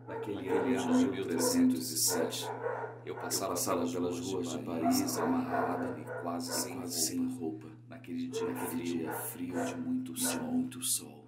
Naquele ano de 1307, eu passava pelas ruas de Paris amarrado e quase sem roupa, naquele dia frio de muito sol.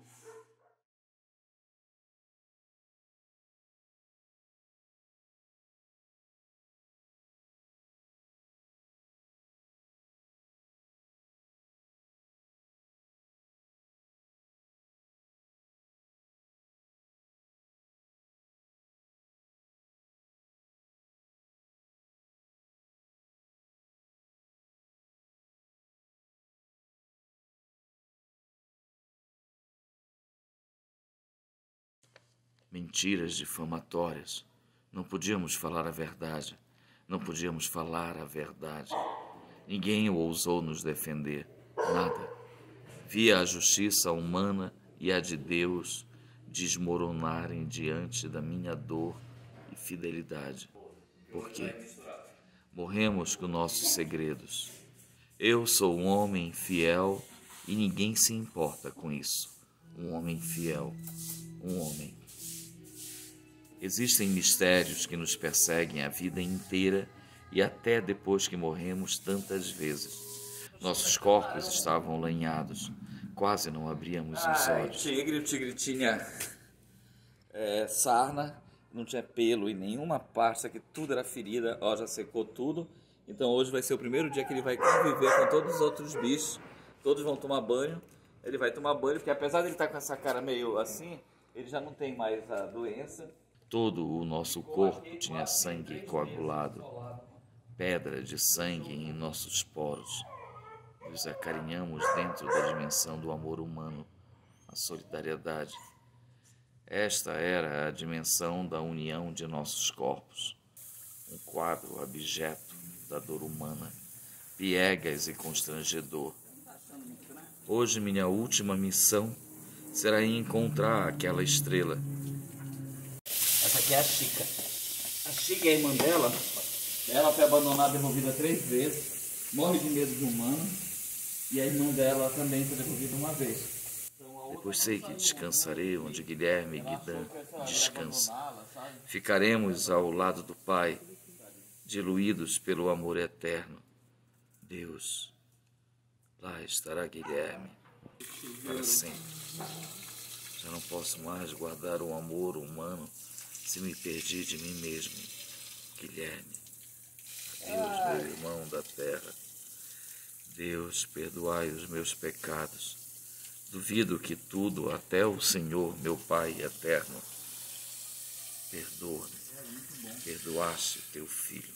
Mentiras difamatórias. Não podíamos falar a verdade. Não podíamos falar a verdade. Ninguém ousou nos defender. Nada. Via a justiça humana e a de Deus desmoronarem diante da minha dor e fidelidade. Por quê? Morremos com nossos segredos. Eu sou um homem fiel e ninguém se importa com isso. Um homem fiel. Um homem. Existem mistérios que nos perseguem a vida inteira e até depois que morremos tantas vezes. Nossos corpos estavam lanhados, quase não abríamos os olhos. O tigre tinha sarna, não tinha pelo em nenhuma parte, aqui tudo era ferida, ó, já secou tudo. Então hoje vai ser o primeiro dia que ele vai conviver com todos os outros bichos, todos vão tomar banho. Ele vai tomar banho, porque apesar de ele estar com essa cara meio assim, ele já não tem mais a doença. Todo o nosso corpo tinha sangue coagulado, pedra de sangue em nossos poros. Nos acarinhamos dentro da dimensão do amor humano, a solidariedade. Esta era a dimensão da união de nossos corpos, um quadro abjeto da dor humana, piegas e constrangedor. Hoje minha última missão será encontrar aquela estrela. Essa aqui é a Chica. A Chica é a irmã dela. Ela foi abandonada e devolvida 3 vezes. Morre de medo de humano. E a irmã dela também foi devolvida uma vez. Depois sei que descansarei onde Guilherme e Guidan descansam. Ficaremos ao lado do Pai, diluídos pelo amor eterno. Deus, lá estará Guilherme, para sempre. Já não posso mais guardar o amor humano se me perdi de mim mesmo. Guilherme, adeus, meu irmão da terra. Deus, perdoai os meus pecados. Duvido que tudo, até o Senhor, meu Pai eterno, perdoa-me. Perdoaste teu filho.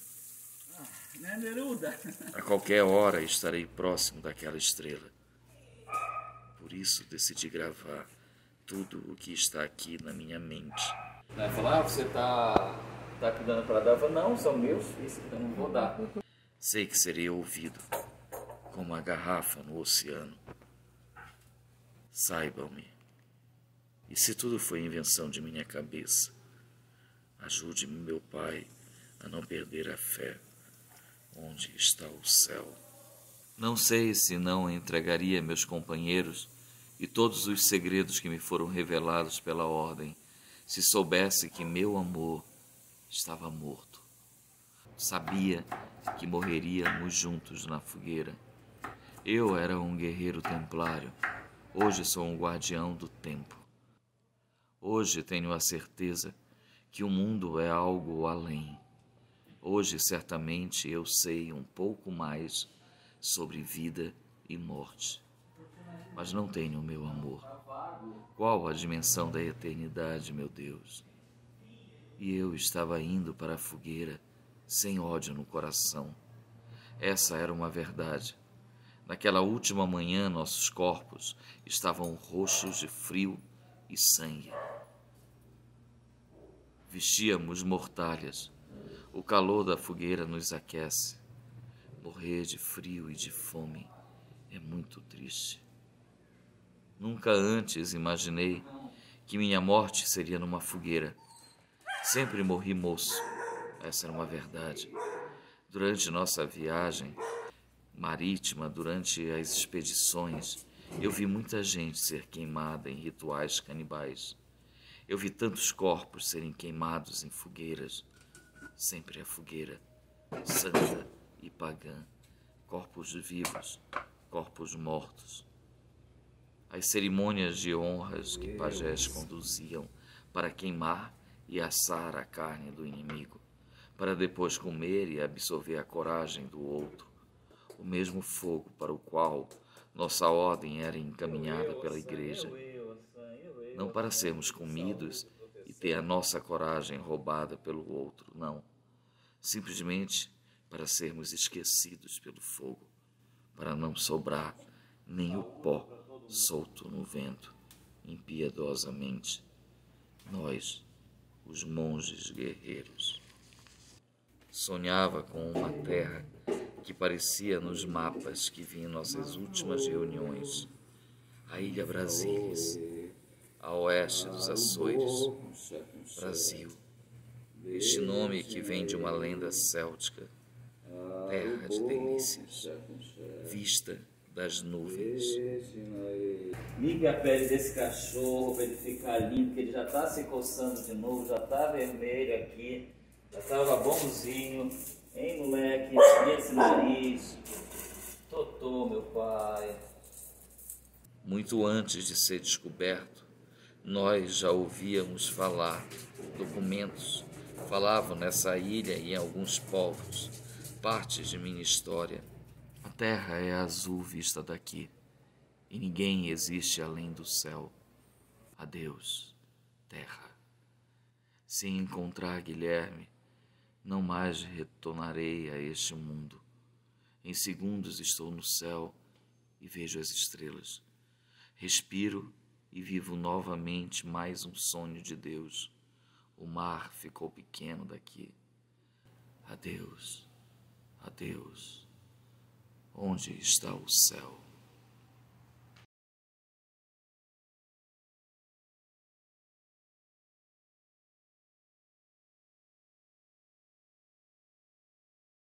A qualquer hora estarei próximo daquela estrela. Por isso decidi gravar tudo o que está aqui na minha mente. Vai falar, você tá cuidando para dar? Eu falo, não, são meus filhos, eu não vou dar. Sei que serei ouvido, como uma garrafa no oceano. Saibam-me. E se tudo foi invenção de minha cabeça, ajude-me, meu Pai, a não perder a fé. Onde está o céu? Não sei se não entregaria meus companheiros e todos os segredos que me foram revelados pela ordem, se soubesse que meu amor estava morto. Sabia que morreríamos juntos na fogueira. Eu era um guerreiro templário. Hoje sou um guardião do tempo. Hoje tenho a certeza que o mundo é algo além. Hoje, certamente, eu sei um pouco mais sobre vida e morte. Mas não tenho o meu amor. Qual a dimensão da eternidade, meu Deus? E eu estava indo para a fogueira sem ódio no coração. Essa era uma verdade. Naquela última manhã, nossos corpos estavam roxos de frio e sangue. Vestíamos mortalhas. O calor da fogueira nos aquece. Morrer de frio e de fome é muito triste. Nunca antes imaginei que minha morte seria numa fogueira. Sempre morri moço. Essa era uma verdade. Durante nossa viagem marítima, durante as expedições, eu vi muita gente ser queimada em rituais canibais. Eu vi tantos corpos serem queimados em fogueiras, sempre a fogueira, santa e pagã, corpos vivos, corpos mortos. As cerimônias de honras que pajés conduziam para queimar e assar a carne do inimigo, para depois comer e absorver a coragem do outro, o mesmo fogo para o qual nossa ordem era encaminhada pela igreja, não para sermos comidos e ter a nossa coragem roubada pelo outro, não, simplesmente para sermos esquecidos pelo fogo, para não sobrar nem o pó solto no vento, impiedosamente, nós, os monges guerreiros. Sonhava com uma terra que parecia nos mapas que vi em nossas últimas reuniões, a Ilha Brasílis, a oeste dos Açores, Brasil, este nome que vem de uma lenda céltica, terra de delícias, vista das nuvens. Ligue a pele desse cachorro para ele ficar limpo, que ele já está se coçando de novo, já está vermelho aqui, já estava bonzinho, hein, moleque? E esse nariz? Totô, meu pai. Muito antes de ser descoberto, nós já ouvíamos falar, documentos falavam nessa ilha e em alguns povos, partes de minha história. A terra é azul vista daqui, e ninguém existe além do céu. Adeus, terra. Se encontrar Guilherme, não mais retornarei a este mundo. Em segundos estou no céu e vejo as estrelas. Respiro e vivo novamente mais um sonho de Deus. O mar ficou pequeno daqui. Adeus, adeus. Onde está o céu?